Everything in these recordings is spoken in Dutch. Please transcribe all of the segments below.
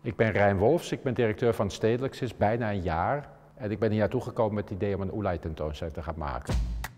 Ik ben Rijn Wolfs, ik ben directeur van Stedelijk sinds bijna een jaar. En ik ben hier naartoe gekomen met het idee om een Oelai tentoonstelling te gaan maken.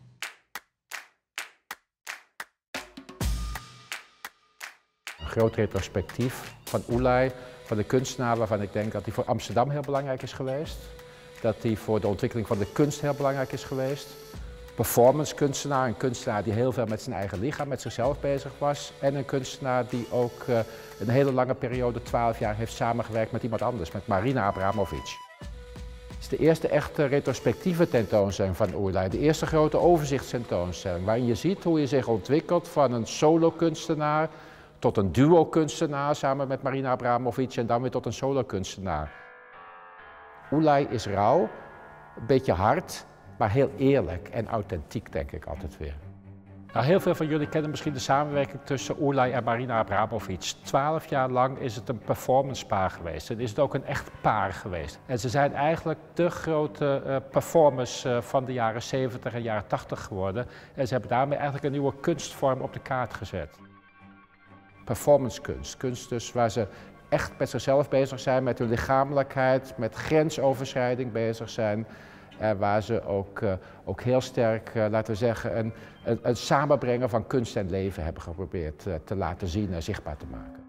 Een groot retrospectief van Oelai, van de kunstenaar waarvan ik denk dat hij voor Amsterdam heel belangrijk is geweest. Dat hij voor de ontwikkeling van de kunst heel belangrijk is geweest. Performance kunstenaar, een kunstenaar die heel veel met zijn eigen lichaam, met zichzelf bezig was. En een kunstenaar die ook een hele lange periode, 12 jaar, heeft samengewerkt met iemand anders, met Marina Abramovic. Het is de eerste echte retrospectieve tentoonstelling van Oelai, de eerste grote overzichtstentoonstelling, waarin je ziet hoe hij zich ontwikkelt van een solo-kunstenaar tot een duo-kunstenaar samen met Marina Abramovic en dan weer tot een solo-kunstenaar. Oelai is rauw, een beetje hard, maar heel eerlijk en authentiek, denk ik altijd weer. Nou, heel veel van jullie kennen misschien de samenwerking tussen Oelai en Marina Abramovic. 12 jaar lang is het een performancepaar geweest en is het ook een echt paar geweest. En ze zijn eigenlijk de grote performers van de jaren 70 en jaren 80 geworden. En ze hebben daarmee eigenlijk een nieuwe kunstvorm op de kaart gezet. Performancekunst, kunst dus waar ze echt met zichzelf bezig zijn, met hun lichamelijkheid, met grensoverschrijding bezig zijn. Waar ze ook heel sterk, laten we zeggen, een samenbrengen van kunst en leven hebben geprobeerd te laten zien en zichtbaar te maken.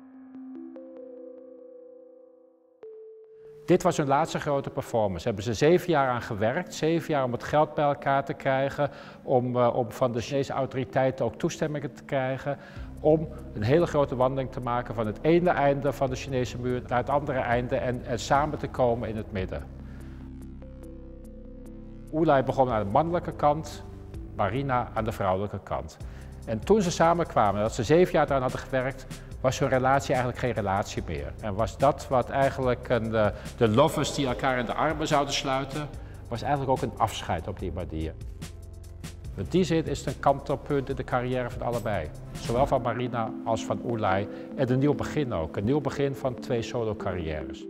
Dit was hun laatste grote performance. Daar hebben ze 7 jaar aan gewerkt, 7 jaar om het geld bij elkaar te krijgen, om van de Chinese autoriteiten ook toestemmingen te krijgen, om een hele grote wandeling te maken van het ene einde van de Chinese muur naar het andere einde en samen te komen in het midden. Oelai begon aan de mannelijke kant, Marina aan de vrouwelijke kant. En toen ze samenkwamen, dat ze 7 jaar daaraan hadden gewerkt, was hun relatie eigenlijk geen relatie meer. En was dat wat eigenlijk de lovers die elkaar in de armen zouden sluiten, was eigenlijk ook een afscheid op die manier. In die zin is het een kantelpunt in de carrière van allebei. Zowel van Marina als van Oelai. En een nieuw begin ook. Een nieuw begin van 2 solo-carrières.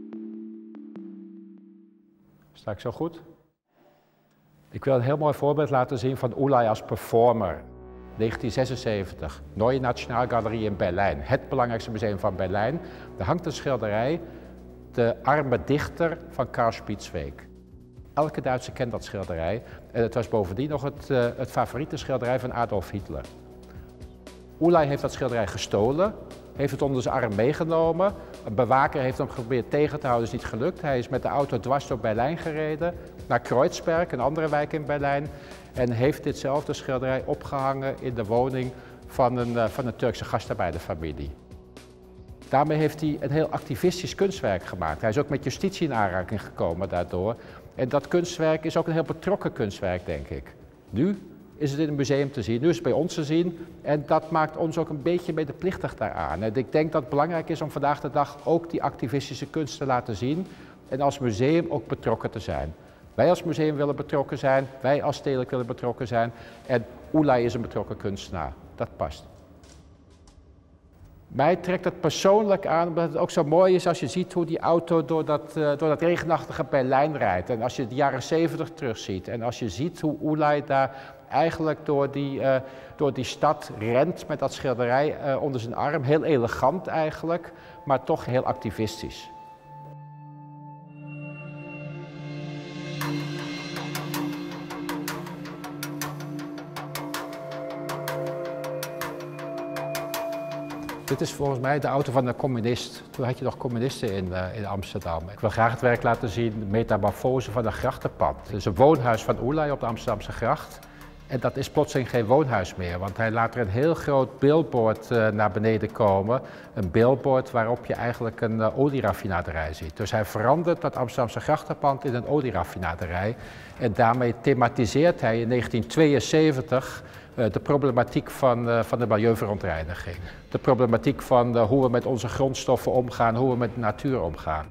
Sta ik zo goed? Ik wil een heel mooi voorbeeld laten zien van Oelai als performer. 1976, Neue Nationalgalerie in Berlijn, het belangrijkste museum van Berlijn. Daar hangt een schilderij, De arme dichter van Karl Spitzweg. Elke Duitser kent dat schilderij en het was bovendien nog het favoriete schilderij van Adolf Hitler. Oelai heeft dat schilderij gestolen, heeft het onder zijn arm meegenomen. Een bewaker heeft hem geprobeerd tegen te houden, is niet gelukt. Hij is met de auto dwars door Berlijn gereden, naar Kreuzberg, een andere wijk in Berlijn. En heeft ditzelfde schilderij opgehangen in de woning van een Turkse gastarbeiderfamilie. Daarmee heeft hij een heel activistisch kunstwerk gemaakt. Hij is ook met justitie in aanraking gekomen daardoor. En dat kunstwerk is ook een heel betrokken kunstwerk, denk ik. Nu is het in een museum te zien, nu is het bij ons te zien. En dat maakt ons ook een beetje medeplichtig daaraan. En ik denk dat het belangrijk is om vandaag de dag ook die activistische kunst te laten zien. En als museum ook betrokken te zijn. Wij als museum willen betrokken zijn, wij als Stedelijk willen betrokken zijn. En Oelai is een betrokken kunstenaar. Dat past. Mij trekt het persoonlijk aan, omdat het ook zo mooi is als je ziet hoe die auto door dat regenachtige Berlijn rijdt. En als je de jaren 70 terugziet en als je ziet hoe Oelai daar eigenlijk door die stad rent met dat schilderij onder zijn arm. Heel elegant eigenlijk, maar toch heel activistisch. Dit is volgens mij de auto van een communist. Toen had je nog communisten in Amsterdam. Ik wil graag het werk laten zien, de metamorfose van een grachtenpand. Het is een woonhuis van Oelai op de Amsterdamse gracht. En dat is plotseling geen woonhuis meer, want hij laat er een heel groot billboard naar beneden komen. Een billboard waarop je eigenlijk een olieraffinaderij ziet. Dus hij verandert dat Amsterdamse grachtenpand in een olieraffinaderij. En daarmee thematiseert hij in 1972 de problematiek van de milieuverontreiniging. De problematiek van hoe we met onze grondstoffen omgaan, hoe we met de natuur omgaan.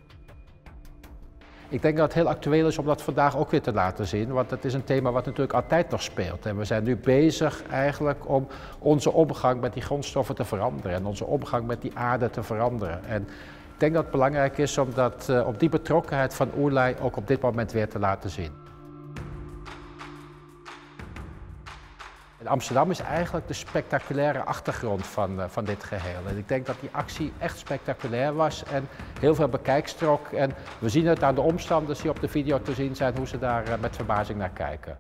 Ik denk dat het heel actueel is om dat vandaag ook weer te laten zien, want het is een thema wat natuurlijk altijd nog speelt. En we zijn nu bezig eigenlijk om onze omgang met die grondstoffen te veranderen en onze omgang met die aarde te veranderen. En ik denk dat het belangrijk is om die betrokkenheid van Oelai ook op dit moment weer te laten zien. Amsterdam is eigenlijk de spectaculaire achtergrond van dit geheel. En ik denk dat die actie echt spectaculair was en heel veel bekijks trok. En we zien het aan de omstanders die op de video te zien zijn, hoe ze daar met verbazing naar kijken.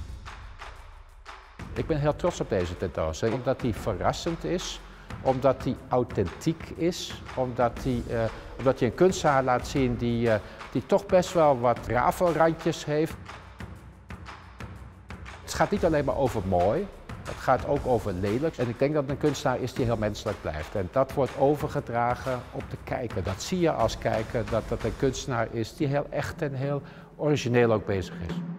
Ik ben heel trots op deze tentoonstelling, omdat die verrassend is, omdat die authentiek is, omdat die een kunstenaar laat zien die toch best wel wat rafelrandjes heeft. Het gaat niet alleen maar over mooi, het gaat ook over lelijk. En ik denk dat het een kunstenaar is die heel menselijk blijft. En dat wordt overgedragen op de kijker. Dat zie je als kijker, dat dat een kunstenaar is die heel echt en heel origineel ook bezig is.